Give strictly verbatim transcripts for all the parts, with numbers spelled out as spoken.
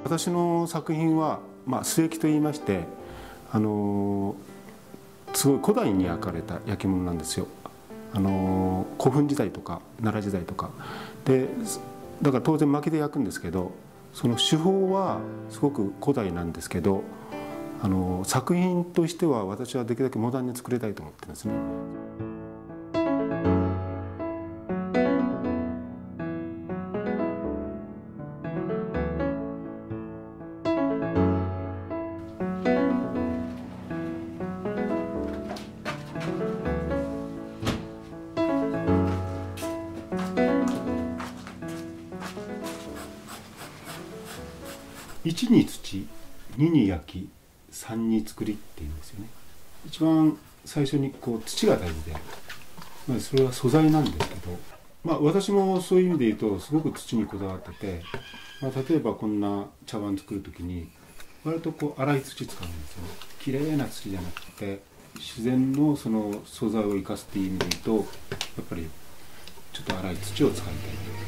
私の作品は、まあ、末焼きといいまして、あのすごい古代に焼かれた焼き物なんですよ。あの古墳時代とか奈良時代とかで、だから当然薪で焼くんですけど、その手法はすごく古代なんですけど、あの作品としては私はできるだけモダンに作りたいと思ってるんですね。いちに土、にに焼き、さんに作りっていうんですよね。一番最初にこう土が大事で、まあ、それは素材なんですけど、まあ、私もそういう意味で言うとすごく土にこだわってて、まあ、例えばこんな茶碗作る時に割とこう粗い土使うんですよね。きれいな土じゃなくて自然のその素材を生かすっていう意味で言うと、やっぱりちょっと粗い土を使いたい。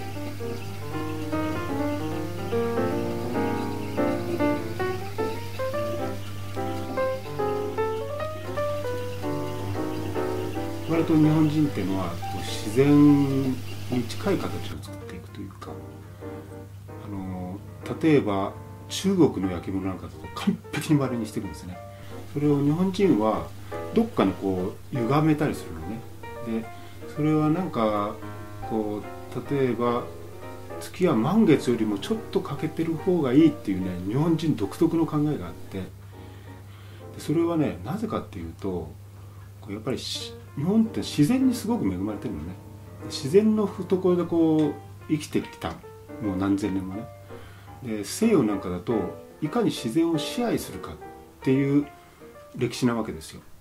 割と日本人っていうのは自然に近い形を作っていくというか、あの例えば中国の焼き物なんかだと完璧に丸にしてるんですね。それを日本人はどっかにこう歪めたりするのね。でそれはなんかこう例えば月は満月よりもちょっと欠けてる方がいいっていうね、日本人独特の考えがあって、でそれはね、なぜかっていうとやっぱり日本って自然にすごく恵まれてるのね。自然の懐でこう生きてきた、もう何千年もね。で西洋なんかだといかに自然を支配するかっていう歴史なわけですよ。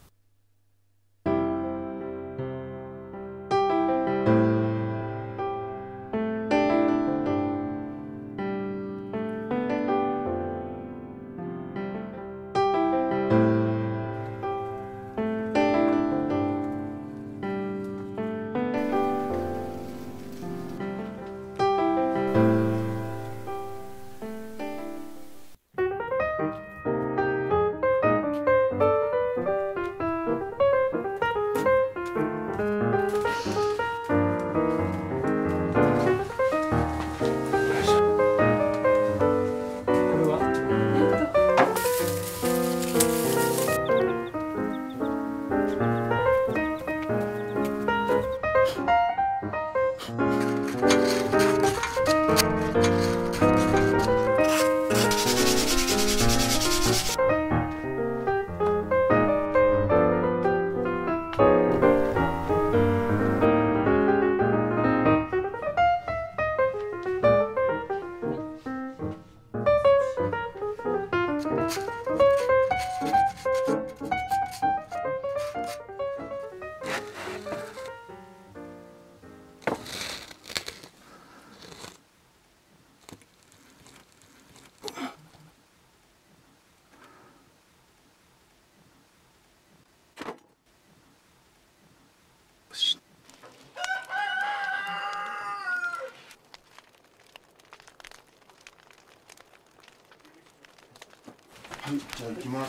はい、じゃあ行きます。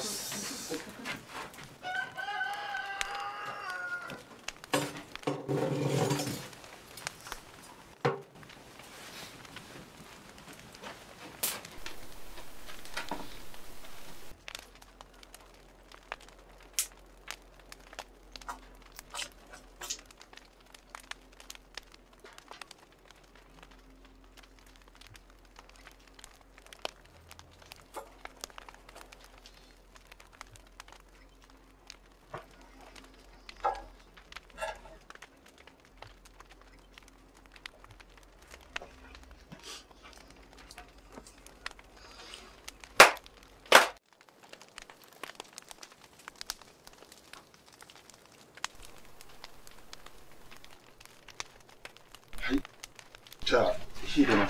はい、じゃあ火入れます。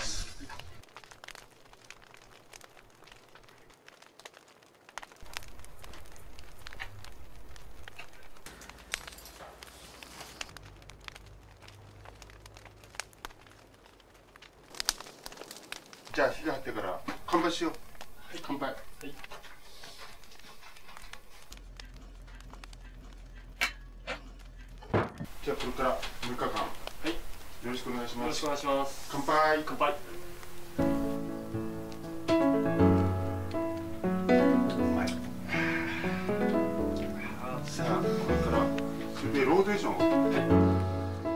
じゃあ火が入ってから乾杯しよう。 乾杯。はい。じゃあこれからむいかかん、はい、よろしくお願いします。 よろしくお願いします。 乾杯。 乾杯。 さあこれからそれでローテーションを、はい、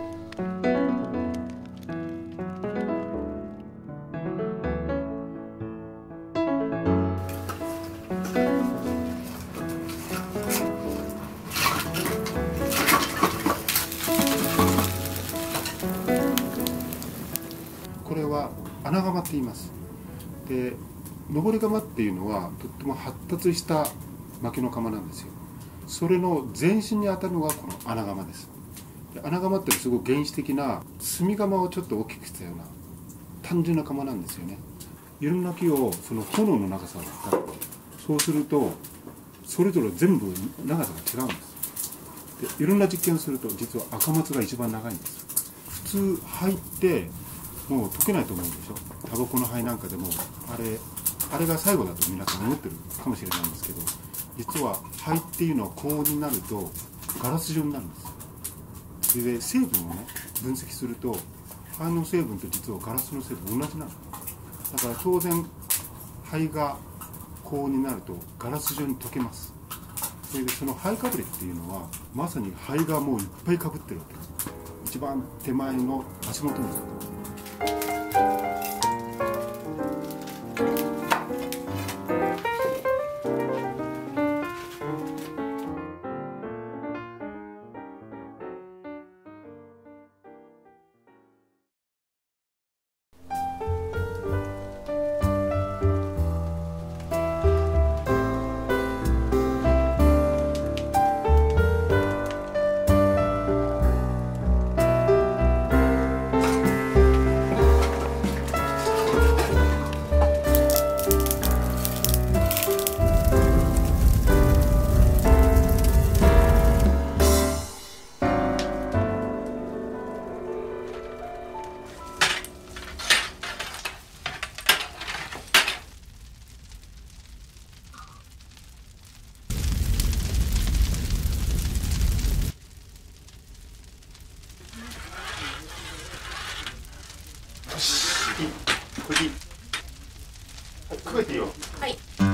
これは穴窯って言います。で登り窯っていうのはとっても発達した薪の窯なんですよ。それの前身にあたるのがこの穴窯です。で穴窯ってすごく原始的な炭窯をちょっと大きくしたような単純な窯なんですよね。いろんな木をその炎の長さを測って、そうするとそれぞれ全部長さが違うんです。でいろんな実験をすると実は赤松が一番長いんです。普通灰ってもう溶けないと思うんでしょ。タバコの灰なんかでもあれあれが最後だと皆さん思ってるかもしれないんですけど、実は灰っていうのは高温になるとガラス状になるんです。それで成分をね分析すると灰の成分と実はガラスの成分同じなの。だから当然灰が高温になるとガラス状に溶けます。それでその灰かぶれっていうのはまさに灰がもういっぱいかぶってるわけです。一番手前の足元の中。これでいい。かけていいよ。 はい。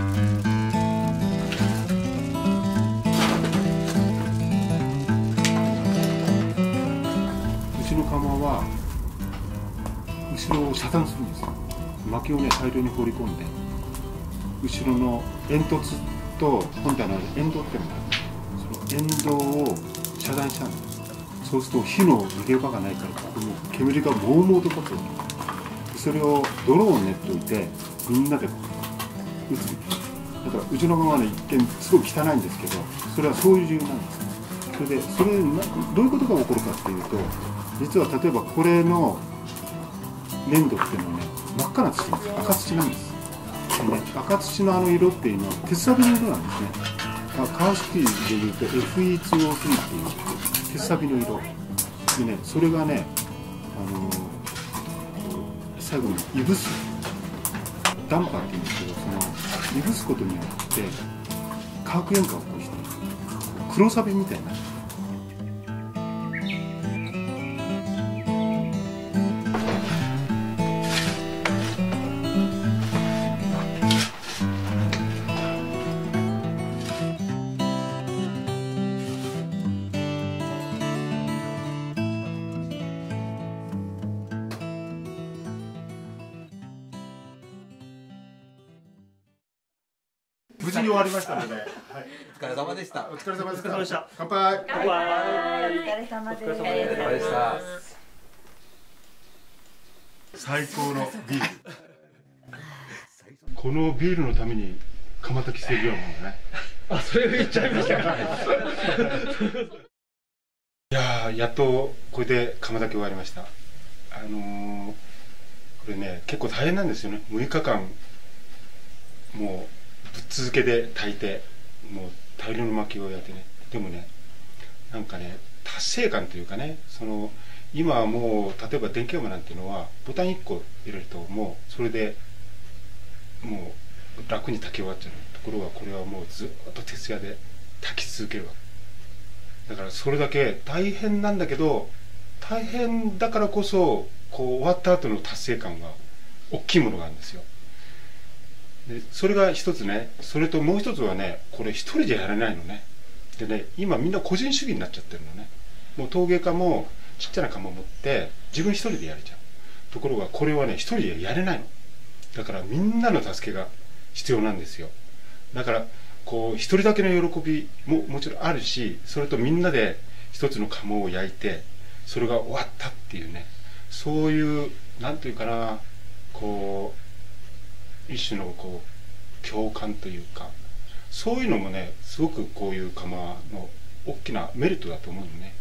うちの窯は後ろを遮断するんですよ。薪をね大量に放り込んで、後ろの煙突と本体の煙道っていうのがある。その煙道を遮断しちゃうんです。そうすると火の逃げ場がないから、ここの煙がもうもうと立つわけ。それを泥を練っておいてみんなで打つ。だからうちの窯はね一見すごい汚いんですけど、それはそういう理由なんです。それでそれなどういうことが起こるかっていうと、実は例えばこれの粘土っていうのはね真っ赤な土なんです。赤土なんです。でね、赤土のあの色っていうのは鉄サビの色なんですね。まあ、乾式でいうと エフイーツーオースリー っていう鉄サビの色でね、それがねあのー最後にいぶすダンパーっていうんですけど、そのいぶすことによって化学塩化を起こして黒サビみたいな。無事に終わりましたので、はい、 お疲れ様でした。 お疲れ様でした。 お疲れ様でした。 乾杯。 乾杯。お疲れ様です。 お疲れ様でした。 最高のビール。このビールのために釜炊きしてるようなもんね。 あ、それを言っちゃいましたか。 いやー、やっとこれで釜炊き終わりました。あのー、これね結構大変なんですよね。むいかかんもうぶっ続けで炊いて、もう大量の薪をやってね。でもねなんかね達成感というかね、その今はもう例えば電気窯なんていうのはボタンいっこ入れるともうそれでもう楽に炊き終わっちゃう。ところがこれはもうずっと徹夜で炊き続けるわけだから、それだけ大変なんだけど、大変だからこそこう終わった後の達成感が大きいものがあるんですよ。でそれが一つね。それともう一つはね、これ一人じゃやれないのね。でね、今みんな個人主義になっちゃってるのね。もう陶芸家もちっちゃな窯を持って自分一人でやれちゃう。ところがこれはね、一人でやれないの。だからみんなの助けが必要なんですよ。だからこう一人だけの喜びももちろんあるし、それとみんなで一つの窯を焼いてそれが終わったっていうね、そういうなんというかな、こう一種のこう共感というか、そういうのもね、すごくこういう窯の大きなメリットだと思うのね。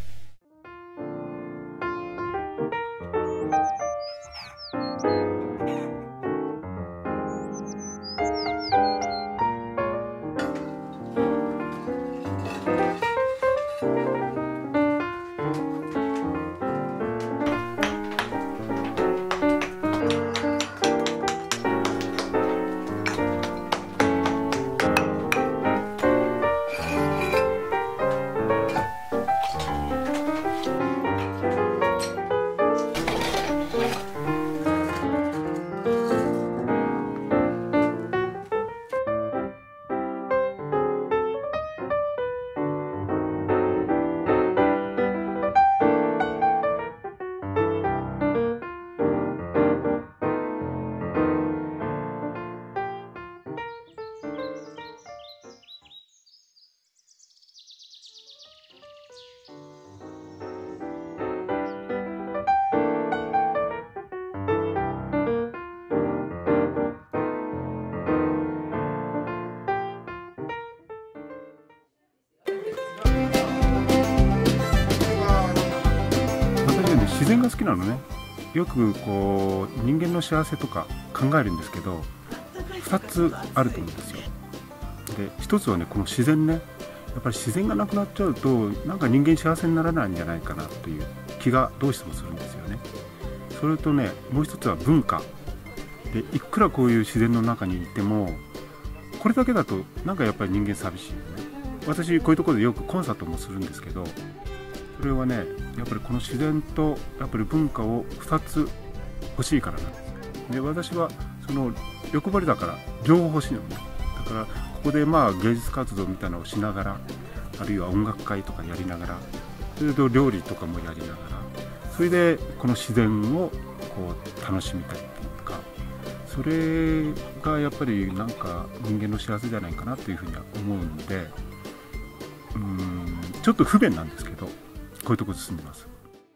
自然が好きなのね。よくこう人間の幸せとか考えるんですけど、ふたつあると思うんですよ。でひとつはね、この自然ね。やっぱり自然がなくなっちゃうと、なんか人間幸せにならないんじゃないかなという気がどうしてもするんですよね。それとね、もう一つは文化で、いくらこういう自然の中にいてもこれだけだとなんかやっぱり人間寂しいよね。私こういうところでよくコンサートもするんですけど、それはね、やっぱりこの自然とやっぱり文化をふたつ欲しいからなんです。で私はその欲張りだから両方欲しいのね。だからここでまあ芸術活動みたいなのをしながら、あるいは音楽会とかやりながら、それと料理とかもやりながら、それでこの自然をこう楽しみたいっていうか、それがやっぱりなんか人間の幸せじゃないかなというふうには思うんで、うーんちょっと不便なんですけど、こういうところ進んでます。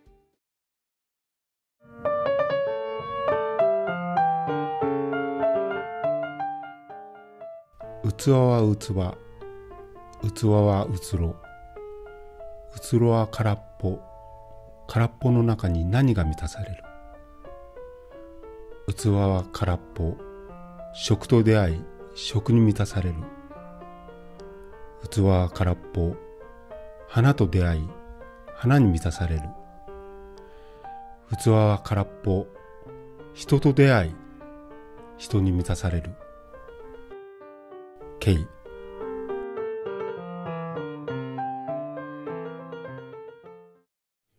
器は器、器はうつろ、うつろは空っぽ、空っぽの中に何が満たされる。器は空っぽ、食と出会い、食に満たされる。器は空っぽ、花と出会い、花に満たされる。器は空っぽ、人と出会い、人に満たされる。ケイ。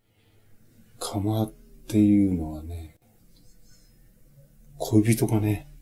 釜っていうのはね、恋人がね、